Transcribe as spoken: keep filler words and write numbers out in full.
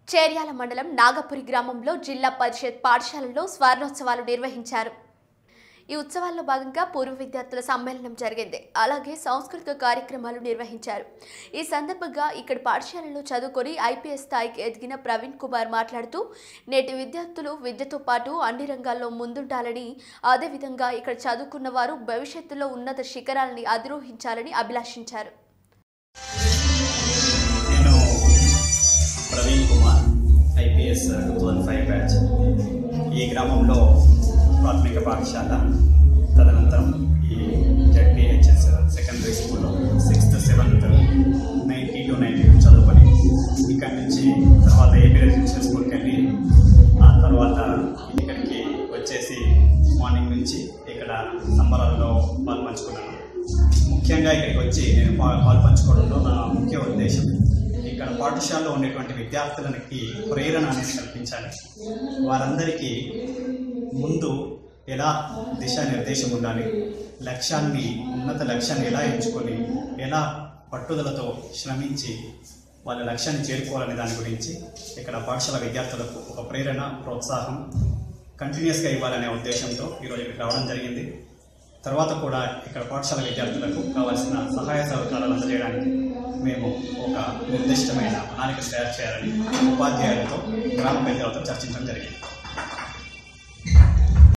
చేర్యాల మండలం నాగపురి గ్రామంలో జిల్లా పరిషత్ పాఠశాలలో స్వర్ణోత్సవాలు నిర్వహించారు. ఈ ఉత్సవాల్లో భాగంగా పూర్వ విద్యార్థుల సమ్మేళనం జరిగింది. అలాగే సాంస్కృతిక కార్యక్రమాలు నిర్వహించారు. ఈ సందర్భంగా ఇక్కడ పాఠశాలలో చదువుకొని ఐపీఎస్ స్థాయికి ఎదిగిన ప్రవీణ్ కుమార్ మాట్లాడుతూ నేటి విద్యార్థులు విద్యతో పాటు అన్ని రంగాల్లో ముందుండాలని, అదేవిధంగా ఇక్కడ చదువుకున్న వారు భవిష్యత్తులో ఉన్నత శిఖరాలని అధిరోహించాలని అభిలాషించారు. Praveen Kumar IPS two thousand five batch. ఈ గ్రామంలో ప్రాథమిక పాఠశాల, తదనంతరం ఈ జెడ్పీహెచ్ఎస్ సెకండరీ స్కూల్లో sixth seventh ninety to ninety two చదువుకొని ఇక్కడి నుంచి తర్వాత ఏపీ రెసిడెన్షియల్ స్కూల్కి వెళ్ళి ఆ తర్వాత ఇక్కడికి వచ్చేసి మార్నింగ్ నుంచి ఇక్కడ సంబరాల్లో పాల్పంచుకున్నాను. ముఖ్యంగా ఇక్కడికి వచ్చి నేను పాల్పంచుకోవడంలో నా ముఖ్య ఉద్దేశం ఇక్కడ పాఠశాలలో ఉండేటువంటి విద్యార్థులకి ప్రేరణ అనేది కల్పించాలి. వారందరికీ ముందు ఎలా దిశానిర్దేశం ఉండాలి, లక్ష్యాన్ని ఉన్నత లక్ష్యాన్ని ఎలా ఎంచుకొని ఎలా పట్టుదలతో శ్రమించి వాళ్ళ లక్ష్యాన్ని చేరుకోవాలనే దాని గురించి ఇక్కడ పాఠశాల విద్యార్థులకు ఒక ప్రేరణ, ప్రోత్సాహం కంటిన్యూస్గా ఇవ్వాలనే ఉద్దేశంతో ఈరోజు ఇక్కడ రావడం జరిగింది. తర్వాత కూడా ఇక్కడ పాఠశాల విద్యార్థులకు కావాల్సిన సహాయ సహకారాలు అందజేయడానికి మేము ఒక నిర్దిష్టమైన ప్రణాళిక తయారు చేయాలని ఉపాధ్యాయులతో, గ్రామ పెద్దలతో చర్చించడం జరిగింది.